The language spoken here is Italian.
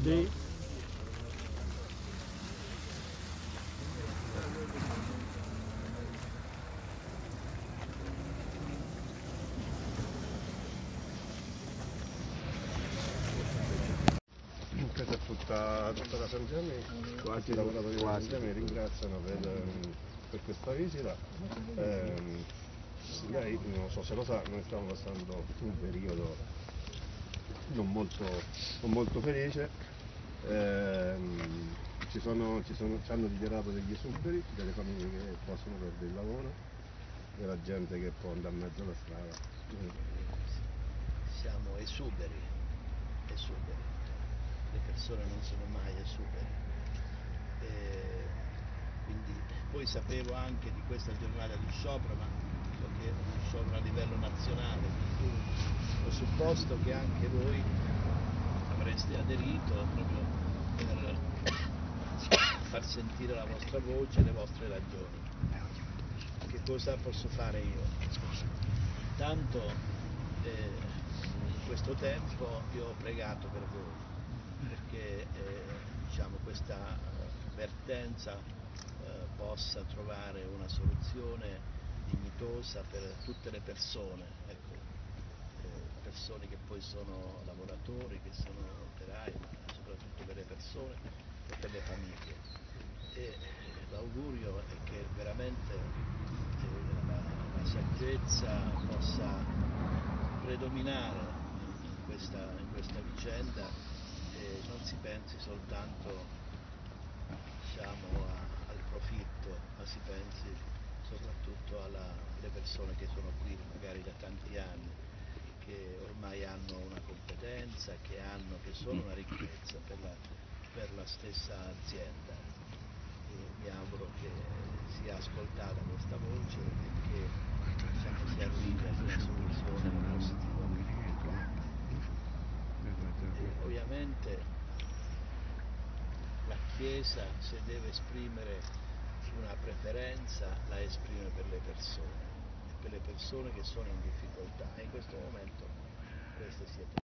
Sì. Questa è tutta la San Gianni, quanti lavoratori di San Gianni ringraziano per questa visita. Lei, non so se lo sa, noi stiamo passando un periodo non molto felice. Ci hanno dichiarato degli esuberi, delle famiglie che possono perdere il lavoro, della gente che può andare in mezzo alla strada. Siamo esuberi, le persone non sono mai esuberi. Quindi poi sapevo anche di questa giornata di sciopero, ma perché è uno sciopero a livello nazionale, quindi ho supposto che anche voi avreste aderito proprio per far sentire la vostra voce e le vostre ragioni. Che cosa posso fare io? Intanto in questo tempo io ho pregato per voi, perché diciamo, questa vertenza possa trovare una soluzione dignitosa per tutte le persone, ecco, persone che poi sono lavoratori, che sono operai, ma soprattutto per le persone e per le famiglie. E l'augurio è che veramente la saggezza possa predominare in questa vicenda e non si pensi soltanto, diciamo, al profitto, ma si pensi soprattutto alle persone che sono qui magari da tanti anni, che ormai hanno una competenza, che sono una ricchezza per la stessa azienda. E mi auguro che sia ascoltata questa voce e che si arrivi ad una soluzione positiva. E ovviamente la Chiesa, se deve esprimere una preferenza, la esprime per le persone che sono in difficoltà, e in questo momento queste siete